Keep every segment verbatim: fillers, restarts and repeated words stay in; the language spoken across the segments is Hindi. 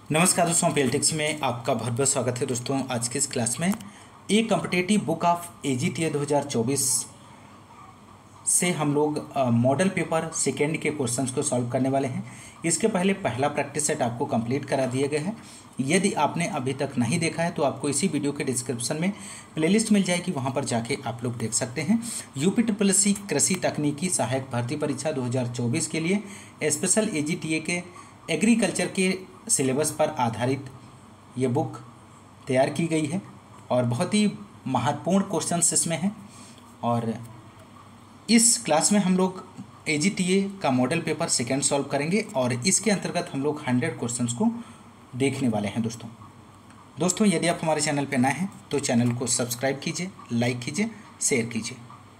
नमस्कार दोस्तों, पेलटेक्स में आपका बहुत बहुत स्वागत है। दोस्तों आज की इस क्लास में एक कॉम्पिटिटिव बुक ऑफ एजीटीए दो हज़ार चौबीस से हम लोग मॉडल पेपर सेकेंड के क्वेश्चंस को सॉल्व करने वाले हैं। इसके पहले पहला प्रैक्टिस सेट आपको कंप्लीट करा दिए गए हैं। यदि आपने अभी तक नहीं देखा है तो आपको इसी वीडियो के डिस्क्रिप्शन में प्लेलिस्ट मिल जाएगी, वहाँ पर जाके आप लोग देख सकते हैं। यूपी ट्रिपल एस सी कृषि तकनीकी सहायक भर्ती परीक्षा दो हज़ार चौबीस के लिए स्पेशल एजीटीए के एग्रीकल्चर के सिलेबस पर आधारित ये बुक तैयार की गई है और बहुत ही महत्वपूर्ण क्वेश्चंस इसमें हैं। और इस क्लास में हम लोग एजीटीए का मॉडल पेपर सेकेंड सॉल्व करेंगे और इसके अंतर्गत हम लोग हंड्रेड क्वेश्चंस को देखने वाले हैं। दोस्तों दोस्तों यदि आप हमारे चैनल पर नए हैं तो चैनल को सब्सक्राइब कीजिए, लाइक कीजिए, शेयर कीजिए।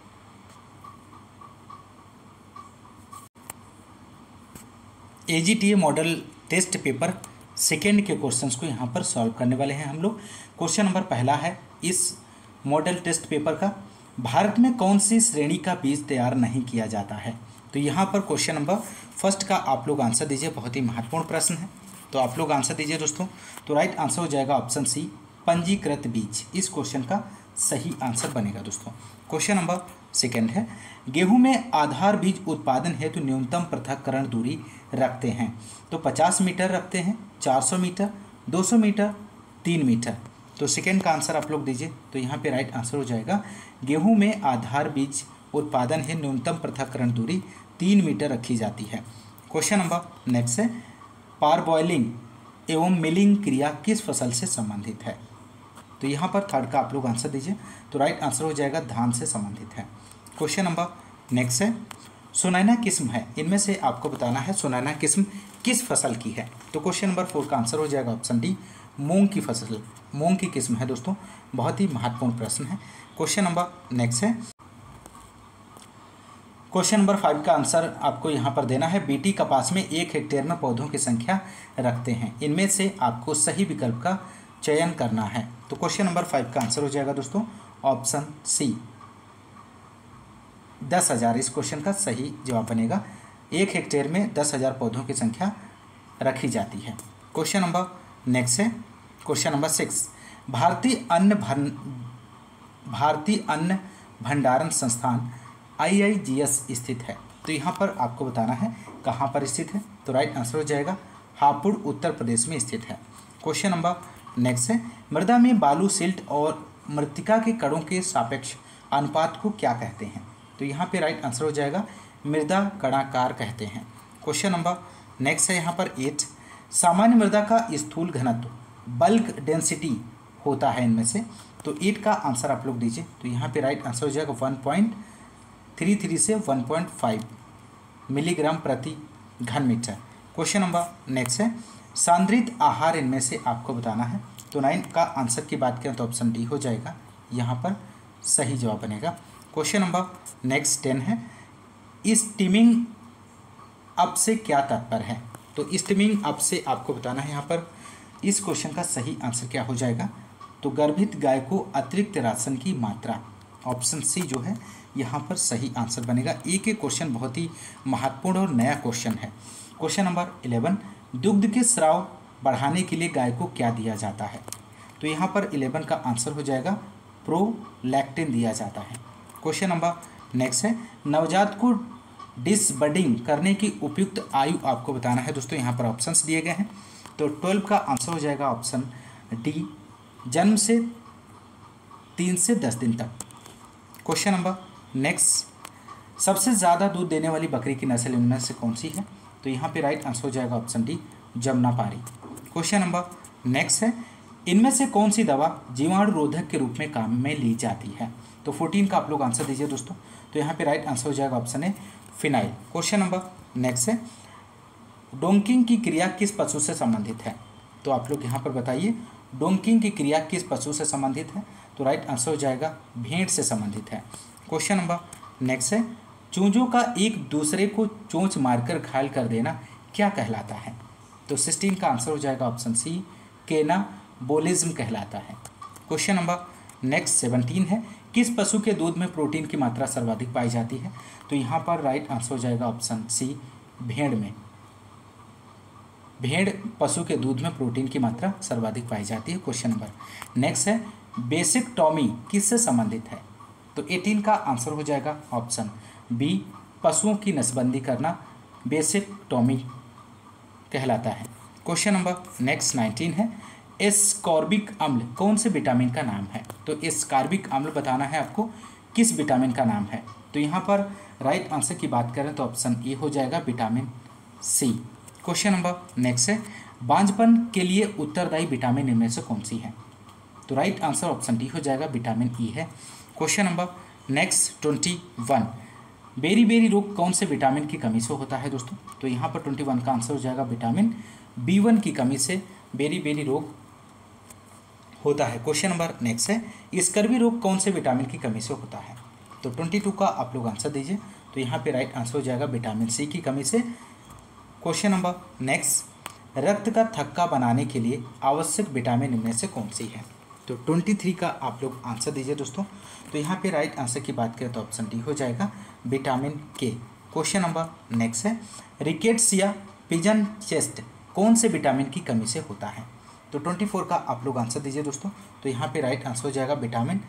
AGTA model test paper second के क्वेश्चंस को यहाँ पर सॉल्व करने वाले हैं हम लोग। क्वेश्चन नंबर पहला है इस मॉडल टेस्ट पेपर का, भारत में कौन सी श्रेणी का बीज तैयार नहीं किया जाता है। तो यहाँ पर क्वेश्चन नंबर फर्स्ट का आप लोग आंसर दीजिए। बहुत ही महत्वपूर्ण प्रश्न है, तो आप लोग आंसर दीजिए दोस्तों। तो राइट आंसर हो जाएगा ऑप्शन सी, पंजीकृत बीज। इस क्वेश्चन का सही आंसर बनेगा दोस्तों। क्वेश्चन नंबर सेकेंड है, गेहूं में आधार बीज उत्पादन हेतु न्यूनतम पृथक्करण दूरी रखते हैं। तो पचास मीटर रखते हैं, चार सौ मीटर, दो सौ मीटर, तीन मीटर। तो सेकेंड का आंसर आप लोग दीजिए। तो यहाँ पे राइट आंसर हो जाएगा गेहूं में आधार बीज उत्पादन है न्यूनतम पृथक्करण दूरी तीन मीटर रखी जाती है। क्वेश्चन नंबर नेक्स्ट है, पारबॉइलिंग एवं मिलिंग क्रिया किस फसल से संबंधित है। तो यहाँ पर थर्ड का आप लोग आंसर दीजिए। तो राइट आंसर हो जाएगा धान से संबंधित है। क्वेश्चन नंबर नेक्स्ट है, सुनैना किस्म है, इनमें से आपको बताना है सुनैना किस्म किस फसल की है। तो क्वेश्चन नंबर फोर का आंसर हो जाएगा ऑप्शन डी, मूंग की फसल, मूंग की किस्म है दोस्तों। बहुत ही महत्वपूर्ण प्रश्न है। क्वेश्चन नंबर नेक्स्ट है, क्वेश्चन नंबर फाइव का आंसर आपको यहाँ पर देना है, बीटी कपास में एक हेक्टेयर में पौधों की संख्या रखते हैं। इनमें से आपको सही विकल्प का चयन करना है। तो क्वेश्चन नंबर फाइव का आंसर हो जाएगा दोस्तों ऑप्शन सी, दस हज़ार। इस क्वेश्चन का सही जवाब बनेगा, एक हेक्टेयर में दस हज़ार पौधों की संख्या रखी जाती है। क्वेश्चन नंबर नेक्स्ट है, क्वेश्चन नंबर सिक्स, भारतीय अन्न भन भारतीय अन्न भंडारण संस्थान आई आई जी एस स्थित है। तो यहाँ पर आपको बताना है कहाँ पर स्थित है। तो राइट आंसर हो जाएगा हापुड़, उत्तर प्रदेश में स्थित है। क्वेश्चन नंबर नेक्स्ट है, मृदा में बालू, सिल्ट और मृत्तिका के कणों के सापेक्ष अनुपात को क्या कहते हैं। तो यहाँ पे राइट आंसर हो जाएगा मृदा कणाकार कहते हैं। क्वेश्चन नंबर नेक्स्ट है यहाँ पर एट, सामान्य मृदा का स्थूल घनत्व, बल्क डेंसिटी होता है इनमें से। तो एट का आंसर आप लोग दीजिए। तो यहाँ पे राइट आंसर हो जाएगा वन पॉइंट थ्री थ्री से वन पॉइंट फाइव मिलीग्राम प्रति घन मीटर। क्वेश्चन नंबर नेक्स्ट है, सांद्रित आहार इनमें से आपको बताना है। तो नाइन का आंसर की बात करें तो ऑप्शन डी हो जाएगा, यहाँ पर सही जवाब बनेगा। क्वेश्चन नंबर नेक्स्ट टेन है, स्टीमिंग अप से क्या तात्पर्य है। तो स्टीमिंग अप से आपको बताना है यहाँ पर इस क्वेश्चन का सही आंसर क्या हो जाएगा। तो गर्भित गाय को अतिरिक्त राशन की मात्रा, ऑप्शन सी जो है यहाँ पर सही आंसर बनेगा। एक एक क्वेश्चन बहुत ही महत्वपूर्ण और नया क्वेश्चन है। क्वेश्चन नंबर इलेवन, दुग्ध के स्राव बढ़ाने के लिए गाय को क्या दिया जाता है। तो यहाँ पर इलेवन का आंसर हो जाएगा प्रोलैक्टिन दिया जाता है। क्वेश्चन नंबर नेक्स्ट है, नवजात को डिसबडिंग करने की उपयुक्त आयु आपको बताना है दोस्तों। यहाँ पर ऑप्शंस दिए गए हैं। तो ट्वेल्व का आंसर हो जाएगा ऑप्शन डी, जन्म से तीन से दस दिन तक। क्वेश्चन नंबर नेक्स्ट, सबसे ज़्यादा दूध देने वाली बकरी की नस्ल इनमें से कौन सी है। तो यहाँ पे राइट आंसर हो जाएगा option D, Jamunapari. Question number next है, इनमें से कौन सी दवा जीवाणु रोधक के रूप में काम में ली जाती है। तो फोर्टीन का आप लोग आंसर दीजिए दोस्तों। तो यहाँ पे राइट आंसर हो जाएगा option A, phenyl. Question number next है, डोंकिंग की क्रिया किस पशु से संबंधित है। तो आप लोग यहाँ पर बताइए डोंकिंग की क्रिया किस पशु से संबंधित है। तो राइट आंसर हो जाएगा भेड़ से संबंधित है। क्वेश्चन नंबर नेक्स्ट है, चूजों का एक दूसरे को चोंच मारकर घायल कर देना क्या कहलाता है। तो सिक्सटीन का आंसर हो जाएगा ऑप्शन सी, कैनाबोलिज्म कहलाता है। क्वेश्चन नंबर नेक्स्ट सेवनटीन है, किस पशु के दूध में प्रोटीन की मात्रा सर्वाधिक पाई जाती है। तो यहाँ पर राइट आंसर हो जाएगा ऑप्शन सी, भेड़ में। भेड़ पशु के दूध में प्रोटीन की मात्रा सर्वाधिक पाई जाती है। क्वेश्चन नंबर नेक्स्ट है बेसिकटॉमी किससे संबंधित है? तो अठारह का आंसर हो जाएगा ऑप्शन बी, पशुओं की नसबंदी करना बेसिकटॉमी कहलाता है। क्वेश्चन नंबर नेक्स्ट नाइनटीन है एस्कॉर्बिक अम्ल कौन से विटामिन का नाम है? तो एस्कॉर्बिक अम्ल बताना है आपको किस विटामिन का नाम है। तो यहाँ पर राइट आंसर की बात करें तो ऑप्शन ए हो जाएगा vitamin C. Question number next है बांझपन के लिए उत्तरदायी विटामिन इनमें से कौन सी है? तो राइट आंसर ऑप्शन डी हो जाएगा विटामिन ई है। Question number next twenty one beri beri रोग कौन से विटामिन की कमी से होता है दोस्तों? तो यहाँ पर ट्वेंटी वन का आंसर हो जाएगा विटामिन बी वन की कमी से बेरी बेरी रोग होता है। क्वेश्चन नंबर नेक्स्ट है स्कर्वी रोग कौन से विटामिन की कमी से होता है? तो ट्वेंटी टू का आप लोग आंसर दीजिए। तो यहाँ पे राइट आंसर हो जाएगा विटामिन सी की कमी से। क्वेश्चन नंबर नेक्स्ट रक्त का थक्का बनाने के लिए आवश्यक विटामिन इनमें से कौन सी है? तो ट्वेंटी थ्री का आप लोग आंसर दीजिए दोस्तों। तो यहाँ पे राइट आंसर की बात करें तो ऑप्शन डी हो जाएगा vitamin K. Question number next है रिकेट्स या पिजन चेस्ट कौन से विटामिन की कमी से होता है? तो ट्वेंटी फोर का आप लोग आंसर दीजिए दोस्तों। तो यहाँ पे राइट आंसर हो जाएगा विटामिन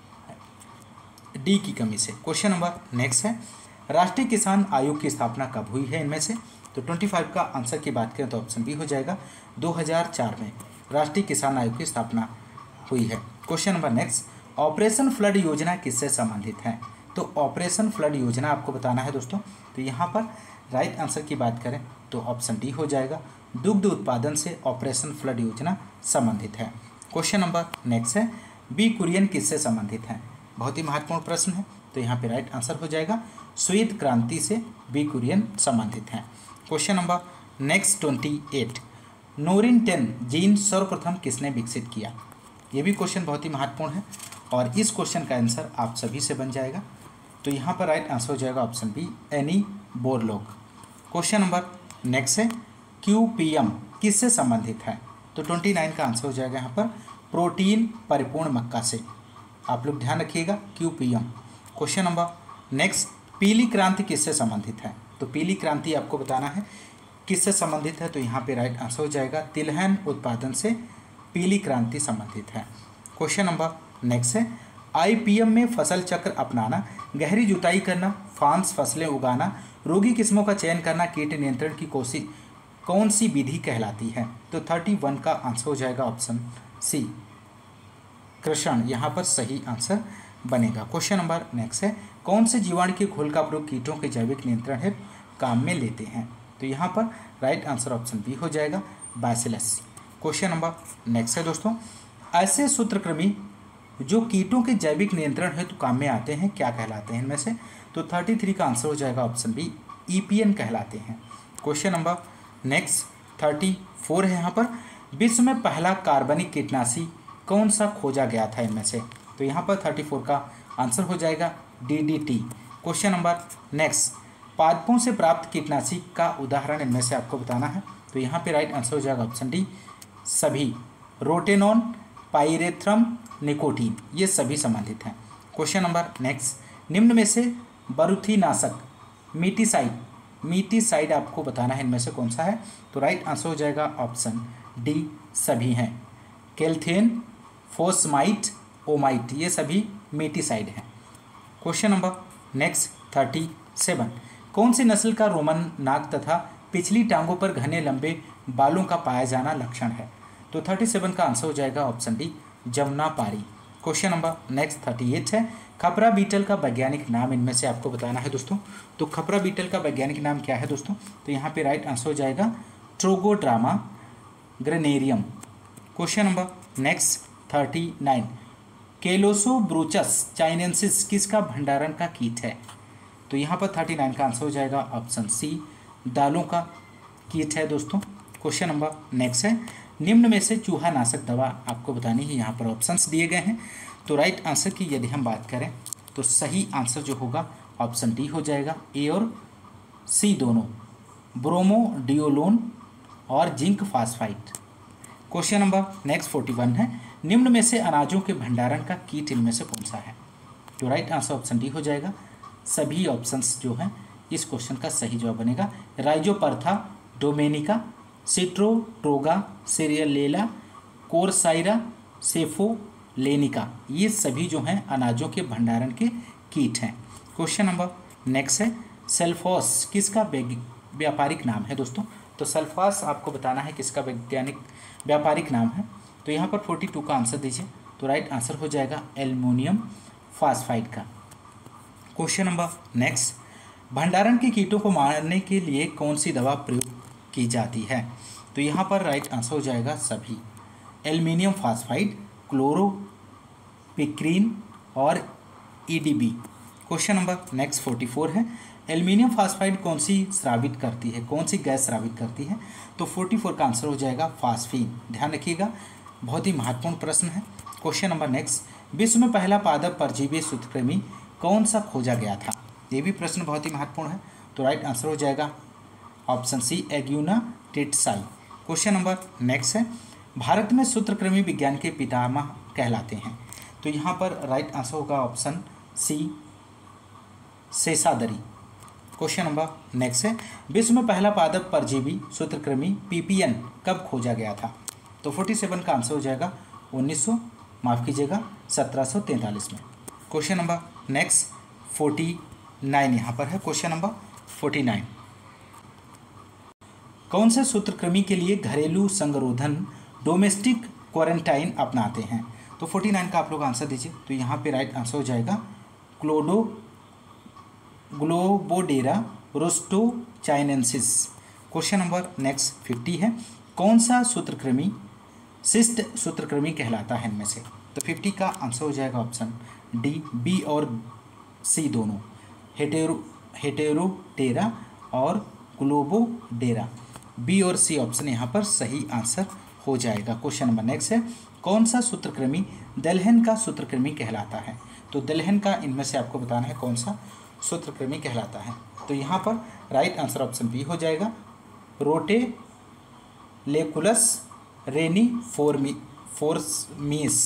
डी की कमी से। क्वेश्चन नंबर नेक्स्ट है राष्ट्रीय किसान आयोग की स्थापना कब हुई है इनमें से? तो पच्चीस का आंसर की बात करें तो ऑप्शन बी हो जाएगा दो हज़ार चार में राष्ट्रीय किसान आयोग की स्थापना हुई है। Question number next operation flood योजना किससे संबंधित है? तो ऑपरेशन फ्लड योजना आपको बताना है दोस्तों। तो यहाँ पर राइट आंसर की बात करें तो ऑप्शन डी हो जाएगा दुग्ध उत्पादन से ऑपरेशन फ्लड योजना संबंधित है। क्वेश्चन नंबर नेक्स्ट है बी कुरियन किससे संबंधित है? बहुत ही महत्वपूर्ण प्रश्न है। तो यहाँ पे राइट आंसर हो जाएगा श्वेत क्रांति से बी कुरियन संबंधित है। Question number next twenty eight Norin ten gene सर्वप्रथम किसने विकसित किया? ये भी क्वेश्चन बहुत ही महत्वपूर्ण है और इस क्वेश्चन का आंसर आप सभी से बन जाएगा। तो यहाँ पर राइट आंसर हो जाएगा option B N E Borlaug. Question number next है क्यू पी एम किससे संबंधित है? तो ट्वेंटी नाइन का आंसर हो जाएगा यहाँ पर प्रोटीन परिपूर्ण मक्का से। आप लोग ध्यान रखिएगा Q P M. Question number next पीली क्रांति किससे संबंधित है? तो पीली क्रांति आपको बताना है किससे संबंधित है। तो यहाँ पे राइट आंसर हो जाएगा तिलहन उत्पादन से पीली क्रांति संबंधित है। क्वेश्चन नंबर नेक्स्ट है आई पी एम में फसल चक्र अपनाना, गहरी जुताई करना, फांस फसलें उगाना, रोगी किस्मों का चयन करना, कीट नियंत्रण की कोशिश कौन सी विधि कहलाती है? तो थर्टी वन का आंसर हो जाएगा ऑप्शन सी कृषण यहाँ पर सही आंसर बनेगा। क्वेश्चन नंबर नेक्स्ट है कौन से जीवाणु के घोल का प्रयोग कीटों के जैविक नियंत्रण हेतु काम में लेते हैं? तो यहाँ पर राइट आंसर ऑप्शन बी हो जाएगा बैसिलस। क्वेश्चन नंबर नेक्स्ट है दोस्तों ऐसे सूत्रकृमि जो कीटों के जैविक नियंत्रण हेतु काम में आते हैं क्या कहलाते हैं इनमें से? तो थर्टी थ्री का आंसर हो जाएगा option B E P N कहलाते हैं। Question number next thirty four है यहाँ पर विश्व में पहला कार्बनिक कीटनाशी कौन सा खोजा गया था इनमें से? तो यहाँ पर थर्टी फोर का आंसर हो जाएगा D D T. Question number next पादपों से प्राप्त कीटनाशी का उदाहरण इनमें से आपको बताना है। तो यहाँ पे राइट आंसर हो जाएगा ऑप्शन डी सभी, रोटेनॉन, पाइरेथ्रम, निकोटीन ये सभी संबंधित हैं। क्वेश्चन नंबर नेक्स्ट निम्न में से बरूथीनाशक मीटीसाइड मीटीसाइड आपको बताना है इनमें से कौन सा है? तो राइट आंसर हो जाएगा ऑप्शन डी सभी हैं, कैल्थियन, फोस्माइट, ओमाइट ये सभी मीटीसाइड हैं। Question number next thirty seven कौन सी नस्ल का रोमन नाक तथा पिछली टांगों पर घने लंबे बालों का पाया जाना लक्षण है? तो थर्टी सेवन का आंसर हो जाएगा option D Jamunapari. Question number next thirty eight है खपरा बीटल का वैज्ञानिक नाम इनमें से आपको बताना है दोस्तों। तो खपरा बीटल का वैज्ञानिक नाम क्या है दोस्तों? तो यहाँ पे राइट आंसर हो जाएगा Trogoderma granarium. Question number next thirty nine Callosobruchus chinensis किसका भंडारण का कीट है? तो यहाँ पर थर्टी नाइन का आंसर हो जाएगा ऑप्शन सी दालों का कीट है दोस्तों। क्वेश्चन नंबर नेक्स्ट है निम्न में से चूहा नाशक दवा आपको बतानी है। यहाँ पर ऑप्शंस दिए गए हैं। तो राइट आंसर की यदि हम बात करें तो सही आंसर जो होगा ऑप्शन डी हो जाएगा ए और सी दोनों, ब्रोमोडियोलोन और zinc phosphide. Question number next forty one है निम्न में से अनाजों के भंडारण का कीट इनमें से कौन सा है? तो राइट आंसर ऑप्शन डी हो जाएगा सभी ऑप्शंस जो हैं इस क्वेश्चन का सही जवाब बनेगा राइजोपरथा डोमेनिका सिट्रोट्रोगा, सीरियलेला, कोरसाइरा, सेफोलेनिका, ये सभी जो हैं अनाजों के भंडारण के कीट हैं। क्वेश्चन नंबर नेक्स्ट है, सल्फोस किसका व्यापारिक नाम है दोस्तों? तो सल्फास आपको बताना है किसका वैज्ञानिक व्यापारिक नाम है। तो यहाँ पर फोर्टी टू का आंसर दीजिए। तो राइट आंसर हो जाएगा एल्युमिनियम फास्फाइड का। क्वेश्चन नंबर नेक्स्ट, भंडारण के कीटों को मारने के लिए कौन सी दवा प्रयोग की जाती है? तो यहाँ पर राइट आंसर हो जाएगा सभी, एल्युमिनियम फास्फाइड, क्लोरोपिक्रीन और EDB. Question number next forty four है, एल्युमिनियम फास्फाइड कौन सी स्रावित करती है, कौन सी गैस स्रावित करती है? तो फोर्टी फोर का आंसर हो जाएगा फास्फीन। ध्यान रखिएगा, बहुत ही महत्वपूर्ण प्रश्न है। क्वेश्चन नंबर नेक्स्ट, विश्व में पहला पादप परजीवी सूत्रकृमि कौन सा खोजा गया था? ये भी प्रश्न बहुत ही महत्वपूर्ण है। तो राइट आंसर हो जाएगा ऑप्शन सी, एग्यूना टेट्साई। क्वेश्चन नंबर नेक्स्ट है, भारत में सूत्रकृमि विज्ञान के पितामह कहलाते हैं। तो यहाँ पर राइट आंसर होगा option C, Seshadri. Question number next है, विश्व में पहला पादप परजीवी सूत्रकृमि पीपीएन कब खोजा गया था? तो फोर्टी सेवन का आंसर हो जाएगा उन्नीस सौ माफ़ कीजिएगा सत्रह सौ तैंतालीस में। Question number next forty nine यहाँ पर है। क्वेश्चन नंबर फोर्टी नाइन, कौन से सूत्रकृमि के लिए घरेलू संगरोधन डोमेस्टिक क्वारंटाइन अपनाते हैं? तो फोर्टी नाइन का आप लोग आंसर दीजिए। तो यहाँ पे राइट आंसर हो जाएगा क्लोडो Globodera rostochiensis. Question number next fifty है, कौन सा सूत्रकृमि शिष्ट सूत्रकृमि कहलाता है इनमें से? तो फिफ्टी का आंसर हो जाएगा ऑप्शन डी, बी और सी दोनों, हेटेरो हेटेरोटेरा और ग्लोबोडेरा। बी और सी ऑप्शन यहाँ पर सही आंसर हो जाएगा। क्वेश्चन नंबर नेक्स्ट है, कौन सा सूत्रकृमि दलहन का सूत्रकृमि कहलाता है? तो दलहन का इनमें से आपको बताना है कौन सा सूत्रकृमि कहलाता है। तो यहाँ पर राइट आंसर ऑप्शन बी हो जाएगा, रोटेलेकुलस रेनी फोरमी फोर्समीस।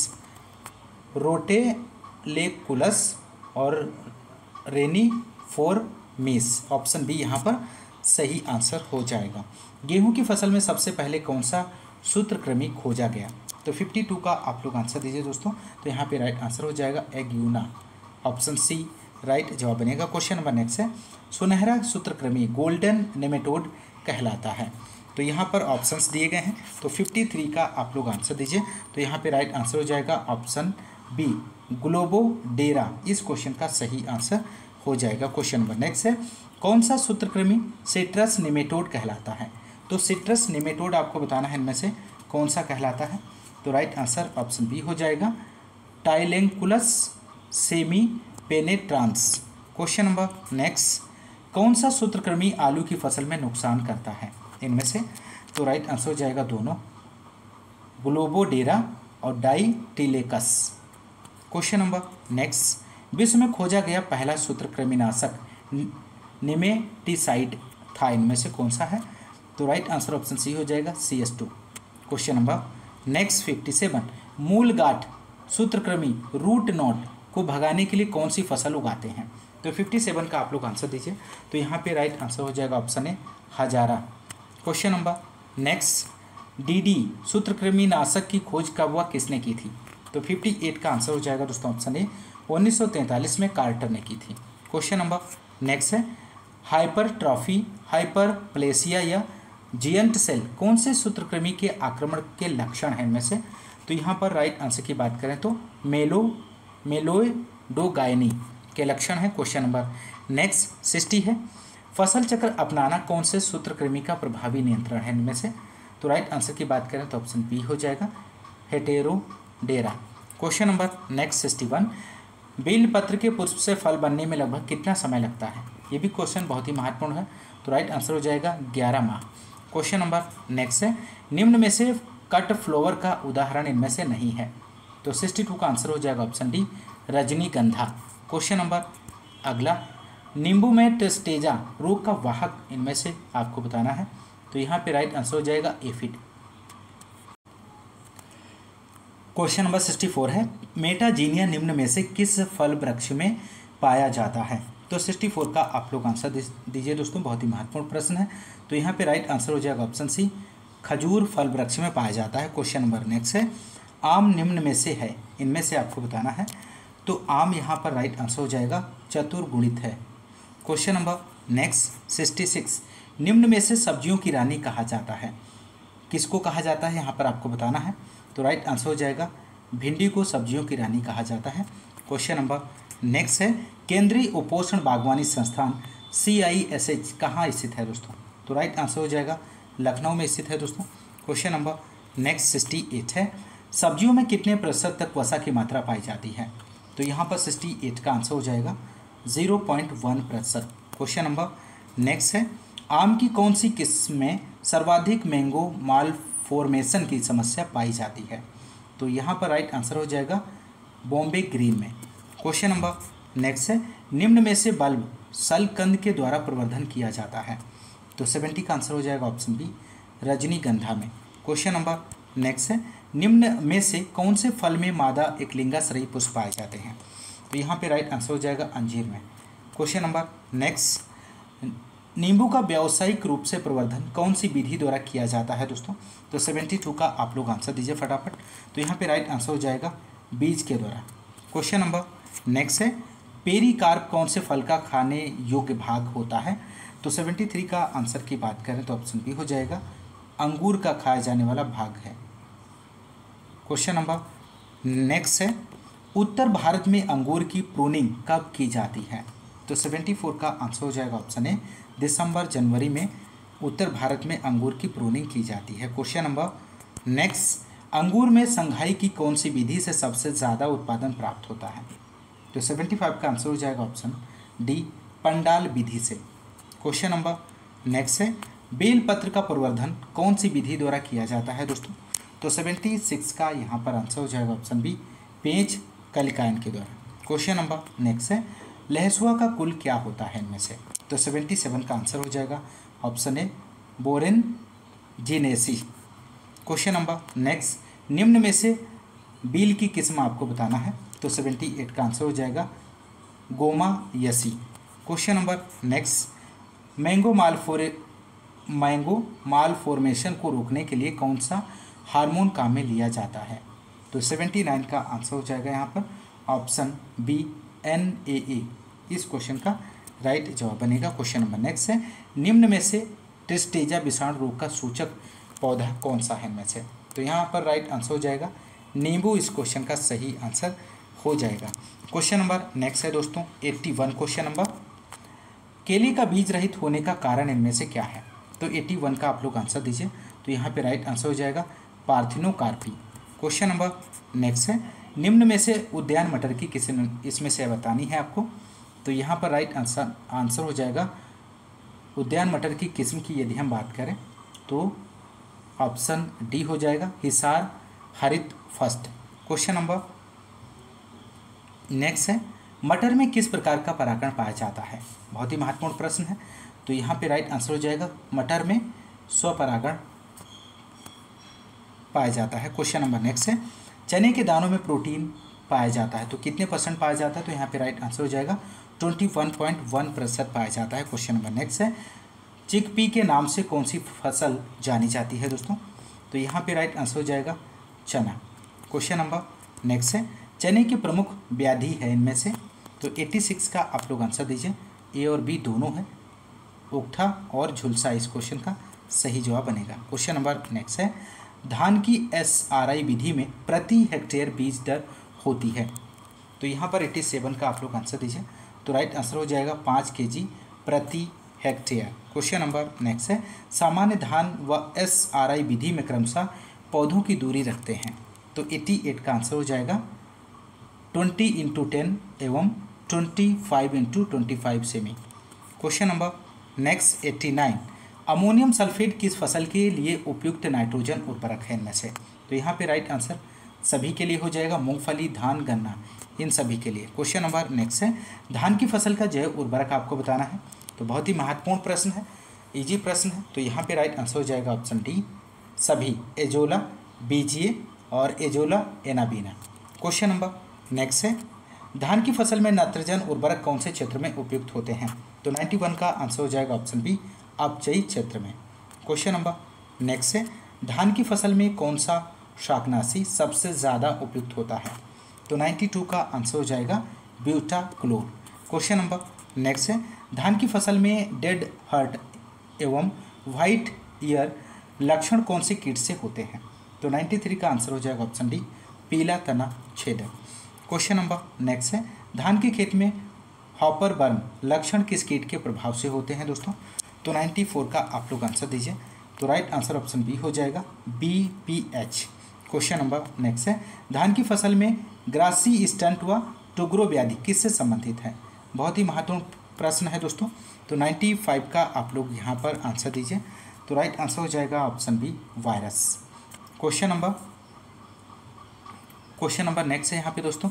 रोटेलेकुलस और रेनी फोरमीस, ऑप्शन बी यहाँ पर सही आंसर हो जाएगा। गेहूं की फसल में सबसे पहले कौन सा सूत्रकृमि खोजा गया? तो फिफ्टी टू का आप लोग आंसर दीजिए दोस्तों। तो यहाँ पे राइट आंसर हो जाएगा एग्यूना, ऑप्शन सी राइट जवाब बनेगा। क्वेश्चन नंबर नेक्स्ट है, सुनहरा सूत्रकृमि गोल्डन नेमेटोड कहलाता है। तो यहाँ पर ऑप्शंस दिए गए हैं। तो फिफ्टी थ्री का आप लोग आंसर दीजिए। तो यहाँ पे राइट आंसर हो जाएगा ऑप्शन बी, ग्लोबोडेरा, इस क्वेश्चन का सही आंसर हो जाएगा। क्वेश्चन नंबर नेक्स्ट है, कौन सा सूत्रकृमि सिट्रस नेमेटोड कहलाता है? तो सिट्रस नेमेटोड आपको बताना है इनमें से कौन सा कहलाता है। तो राइट आंसर ऑप्शन बी हो जाएगा, Tylenchulus semipenetrans. Question number next, कौन सा सूत्रकृमि आलू की फसल में नुकसान करता है इनमें से? तो राइट आंसर हो जाएगा दोनों, ग्लोबोडेरा और डाइटिलेकस। क्वेश्चन नंबर नेक्स्ट, विश्व में खोजा गया पहला सूत्रकृमिनाशक निमेटिसाइड था इनमें से कौन सा है? तो राइट आंसर ऑप्शन सी हो जाएगा, C S two. Question number next fifty seven, मूल गांठ सूत्रकृमि रूट नॉट को भगाने के लिए कौन सी फसल उगाते हैं? तो फिफ्टी सेवन का आप लोग आंसर दीजिए। तो यहाँ पे राइट आंसर हो जाएगा ऑप्शन ए, हजारा। क्वेश्चन नंबर नेक्स्ट, डीडी सूत्रकृमिनाशक की खोज कब व किसने की थी? तो फिफ्टी एट का आंसर हो जाएगा दोस्तों ऑप्शन ए, उन्नीस सौ तैंतालीस में कार्टर ने की थी। क्वेश्चन नंबर नेक्स्ट है, हाइपरट्रॉफी, हाइपरप्लेसिया या जियंट सेल कौन से सूत्रकृमि के आक्रमण के लक्षण हैं इनमें से? तो यहाँ पर राइट आंसर की बात करें तो मेलो मेलोडोगायनी के लक्षण है। क्वेश्चन नंबर नेक्स्ट सिक्सटी है, फसल चक्र अपनाना कौन से सूत्रकृमि का प्रभावी नियंत्रण है इनमें से? तो राइट आंसर की बात करें तो ऑप्शन बी हो जाएगा, Heterodera. Question number next sixty one, बेलपत्र के पुष्प से फल बनने में लगभग कितना समय लगता है? ये भी क्वेश्चन बहुत ही महत्वपूर्ण है। तो राइट आंसर हो जाएगा ग्यारह माह। क्वेश्चन नंबर नेक्स्ट है, निम्न में से कट फ्लावर का उदाहरण इनमें से नहीं है। तो सिक्सटी टू का आंसर हो जाएगा ऑप्शन डी, रजनीगंधा। क्वेश्चन नंबर अगला, नींबू में टेस्टेजा रोग का वाहक इनमें से आपको बताना है। तो यहाँ पे राइट आंसर हो जाएगा aphid. Question number sixty four है, मेटाजीनिया निम्न में से किस फल वृक्ष में पाया जाता है? तो सिक्सटी फोर का आप लोग आंसर दीजिए दोस्तों, बहुत ही महत्वपूर्ण प्रश्न है। तो यहाँ पे राइट आंसर हो जाएगा ऑप्शन सी, खजूर फल वृक्ष में पाया जाता है? क्वेश्चन नंबर नेक्स्ट है आम निम्न में से है, इनमें से आपको बताना है। तो आम यहाँ पर राइट आंसर हो जाएगा चतुर्गुणित है। Question number next sixty six निम्न में से सब्जियों की रानी कहा जाता है? किसको कहा जाता है यहाँ पर आपको बताना है। तो राइट आंसर हो जाएगा भिंडी को सब्जियों की रानी कहा जाता है। क्वेश्चन नंबर नेक्स्ट है केंद्रीय उपोषण बागवानी संस्थान सी आई एस एच कहाँ स्थित है दोस्तों? तो राइट आंसर हो जाएगा लखनऊ में स्थित है दोस्तों। Question number next sixty eight है सब्जियों में कितने प्रतिशत तक वसा की मात्रा पाई जाती है? तो यहाँ पर सिक्सटी एट का आंसर हो जाएगा ज़ीरो पॉइंट वन प्रतिशत। क्वेश्चन नंबर नेक्स्ट है आम की कौन सी किस्म में सर्वाधिक मैंगो माल फॉर्मेशन की समस्या पाई जाती है? तो यहाँ पर राइट आंसर हो जाएगा बॉम्बे ग्रीन में। क्वेश्चन नंबर नेक्स्ट है निम्न में से बल्ब सलकंद के द्वारा प्रवर्धन किया जाता है? तो सेवेंटी का आंसर हो जाएगा ऑप्शन बी रजनीगंधा में। क्वेश्चन नंबर नेक्स्ट है निम्न में से कौन से फल में मादा एकलिंगाश्रयी पुष्प पाए जाते हैं? तो यहाँ पे राइट आंसर हो जाएगा अंजीर में। क्वेश्चन नंबर नेक्स्ट नींबू का व्यावसायिक रूप से प्रवर्धन कौन सी विधि द्वारा किया जाता है दोस्तों? तो सेवेंटी टू का आप लोग आंसर दीजिए फटाफट। तो यहाँ पे राइट आंसर हो जाएगा बीज के द्वारा। क्वेश्चन नंबर नेक्स्ट है पेरिकार्प कौन से फल का खाने योग्य भाग होता है? तो सेवेंटी थ्री का आंसर की बात करें तो ऑप्शन बी हो जाएगा अंगूर का खाया जाने वाला भाग है। क्वेश्चन नंबर नेक्स्ट है उत्तर भारत में अंगूर की प्रूनिंग कब की जाती है? तो सेवेंटी फोर का आंसर हो जाएगा ऑप्शन ए दिसंबर जनवरी में उत्तर भारत में अंगूर की प्रूनिंग की जाती है। क्वेश्चन नंबर नेक्स्ट अंगूर में संघाई की कौन सी विधि से सबसे ज़्यादा उत्पादन प्राप्त होता है? तो सेवेंटी फाइव का आंसर हो जाएगा ऑप्शन डी पंडाल विधि से। क्वेश्चन नंबर नेक्स्ट है बेलपत्र का प्रवर्धन कौन सी विधि द्वारा किया जाता है दोस्तों? तो सेवेंटी सिक्स का यहाँ पर आंसर हो जाएगा ऑप्शन बी पेंच कलिकायन के द्वारा। क्वेश्चन नंबर नेक्स्ट है लहसुआ का कुल क्या होता है इनमें से? तो सेवेंटी सेवन का आंसर हो जाएगा option A Boraginaceae. Question number next निम्न में से बील की किस्म आपको बताना है। तो सेवेंटी एट का आंसर हो जाएगा गोमा यसी। क्वेश्चन नंबर नेक्स्ट मैंगो माल फोरे मैंगो माल फॉर्मेशन को रोकने के लिए कौन सा हार्मोन काम में लिया जाता है? तो सेवेंटी नाइन का आंसर हो जाएगा यहाँ पर option B N A A इस क्वेश्चन का राइट जवाब बनेगा। क्वेश्चन नंबर नेक्स्ट है निम्न में से ट्रिस्टेजा विषाणु रोग का सूचक पौधा कौन सा है इनमें से? तो यहाँ पर राइट आंसर हो जाएगा नींबू इस क्वेश्चन का सही आंसर हो जाएगा। क्वेश्चन नंबर नेक्स्ट है दोस्तों एट्टी वन क्वेश्चन नंबर केले का बीज रहित होने का कारण इनमें से क्या है? तो एट्टी वन का आप लोग आंसर दीजिए। तो यहाँ पे राइट आंसर हो जाएगा पार्थिनोकार्पी। क्वेश्चन नंबर नेक्स्ट है निम्न में से उद्यान मटर की किसी इसमें से बतानी है आपको। तो यहाँ पर राइट आंसर आंसर हो जाएगा उद्यान मटर की किस्म की यदि हम बात करें तो ऑप्शन डी हो जाएगा हिसार हरित फर्स्ट। क्वेश्चन नंबर नेक्स्ट है मटर में किस प्रकार का परागण पाया जाता है? बहुत ही महत्वपूर्ण प्रश्न है। तो यहाँ पे राइट आंसर हो जाएगा मटर में स्वपरागण पाया जाता है। क्वेश्चन नंबर नेक्स्ट है चने के दानों में प्रोटीन पाया जाता है तो कितने परसेंट पाया जाता है? तो यहाँ पे राइट आंसर हो जाएगा ट्वेंटी वन पॉइंट वन प्रतिशत पाया जाता है। क्वेश्चन नंबर नेक्स्ट है चिकपी के नाम से कौन सी फसल जानी जाती है दोस्तों? तो यहाँ पे राइट आंसर हो जाएगा चना। क्वेश्चन नंबर नेक्स्ट है चने की प्रमुख व्याधि है इनमें से? तो छियासी का आप लोग आंसर दीजिए। ए और बी दोनों है उकठा और झुलसा इस क्वेश्चन का सही जवाब बनेगा। क्वेश्चन नंबर नेक्स्ट है धान की एस आर आई विधि में प्रति हेक्टेयर बीज दर होती है? तो यहाँ पर सत्तासी का आप लोग आंसर दीजिए। तो राइट आंसर हो जाएगा पाँच के जी प्रति हेक्टेयर। क्वेश्चन नंबर नेक्स्ट है सामान्य धान व एस आर आई विधि में क्रमशः पौधों की दूरी रखते हैं? तो अट्ठासी का आंसर हो जाएगा ट्वेंटी इंटू टेन एवं twenty five into twenty five सेमी। Question number next eighty nine ammonium sulphate किस फसल के लिए उपयुक्त नाइट्रोजन उर्वरक है इनमें से? तो यहाँ पे राइट आंसर सभी के लिए हो जाएगा मूंगफली धान गन्ना इन सभी के लिए। क्वेश्चन नंबर नेक्स्ट है धान की फसल का जैव उर्वरक आपको बताना है। तो बहुत ही महत्वपूर्ण प्रश्न है, इजी प्रश्न है। तो यहाँ पे राइट आंसर हो जाएगा ऑप्शन डी सभी एजोला बीजीए और Azolla Anabaena. Question number next है धान की फसल में नाइट्रोजन उर्वरक कौन से क्षेत्र में उपयुक्त होते हैं? तो इक्यानवे का आंसर हो जाएगा ऑप्शन बी अपचयी क्षेत्र में। क्वेश्चन नंबर नेक्स्ट है धान की फसल में कौन सा शाकनाशी सबसे ज़्यादा उपयुक्त होता है? तो बानवे का आंसर हो जाएगा ब्यूटाक्लोर। क्वेश्चन नंबर नेक्स्ट है, धान की फसल में डेड हर्ट एवं व्हाइट ईयर लक्षण कौन से कीट से होते हैं? तो तिरानवे का आंसर हो जाएगा ऑप्शन डी, पीला तना छेदक। क्वेश्चन नंबर नेक्स्ट है, धान के खेत में हॉपर बर्म लक्षण किस कीट के प्रभाव से होते हैं दोस्तों? तो चौरानवे का आप लोग आंसर दीजिए। तो राइट आंसर ऑप्शन बी हो जाएगा, B P H. Question number next है, धान की फसल में ग्रासी स्टंट व टुगरो व्याधि किससे संबंधित है? बहुत ही महत्वपूर्ण प्रश्न है दोस्तों। तो पचानवे का आप लोग यहाँ पर आंसर दीजिए। तो राइट आंसर हो जाएगा option B, virus. Question number question number next है यहाँ पे दोस्तों।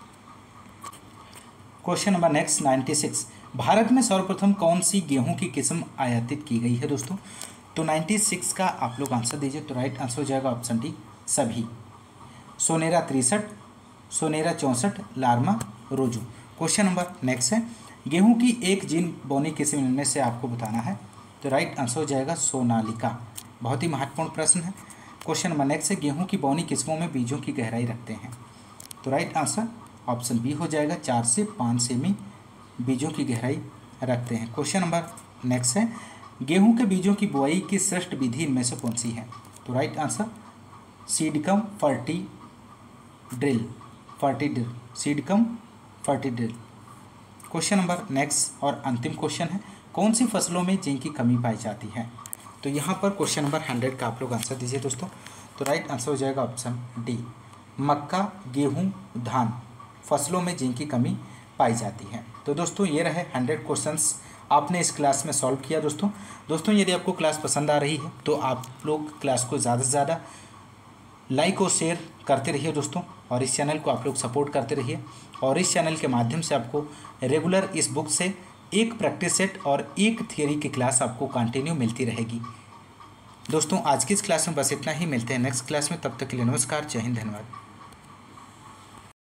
क्वेश्चन नंबर नेक्स्ट छियानवे, भारत में सर्वप्रथम कौन सी गेहूं की किस्म आयातित की गई है दोस्तों? तो छियानवे का आप लोग आंसर दीजिए। तो राइट आंसर हो जाएगा ऑप्शन डी, सभी। सोनेरा तिरसठ, सोनेरा चौंसठ, Lerma Rojo. Question number next है, गेहूं की एक जीन बोनी किस्म इनमें से आपको बताना है। तो राइट आंसर हो जाएगा सोनालिका। बहुत ही महत्वपूर्ण प्रश्न है। क्वेश्चन नंबर नेक्स्ट है, गेहूं की बोनी किस्मों में बीजों की गहराई रखते हैं? तो राइट आंसर ऑप्शन बी हो जाएगा, चार से पाँच सेमी बीजों की गहराई रखते हैं। क्वेश्चन नंबर नेक्स्ट है, गेहूं के बीजों की बुआई की श्रेष्ठ विधि इनमें से कौन सी है? तो right answer seed cum ferti drill, ferti drill, seed cum ferti drill. Question number next और अंतिम क्वेश्चन है, कौन सी फसलों में जिंक की कमी पाई जाती है? तो यहाँ पर क्वेश्चन नंबर हंड्रेड का आप लोग आंसर दीजिए दोस्तों। तो राइट आंसर हो जाएगा ऑप्शन डी, मक्का, गेहूं, धान फसलों में जिंक की कमी पाई जाती है। तो दोस्तों ये रहे हंड्रेड क्वेश्चंस आपने इस क्लास में सॉल्व किया दोस्तों। दोस्तों यदि आपको क्लास पसंद आ रही है तो आप लोग क्लास को ज़्यादा से ज़्यादा लाइक और शेयर करते रहिए दोस्तों, और इस चैनल को आप लोग सपोर्ट करते रहिए। और इस चैनल के माध्यम से आपको रेगुलर इस बुक से एक प्रैक्टिस सेट और एक थियरी की क्लास आपको कंटिन्यू मिलती रहेगी। दोस्तों आज की इस क्लास में बस इतना ही, मिलते हैं नेक्स्ट क्लास में, तब तक के लिए नमस्कार, जय हिंद, धन्यवाद।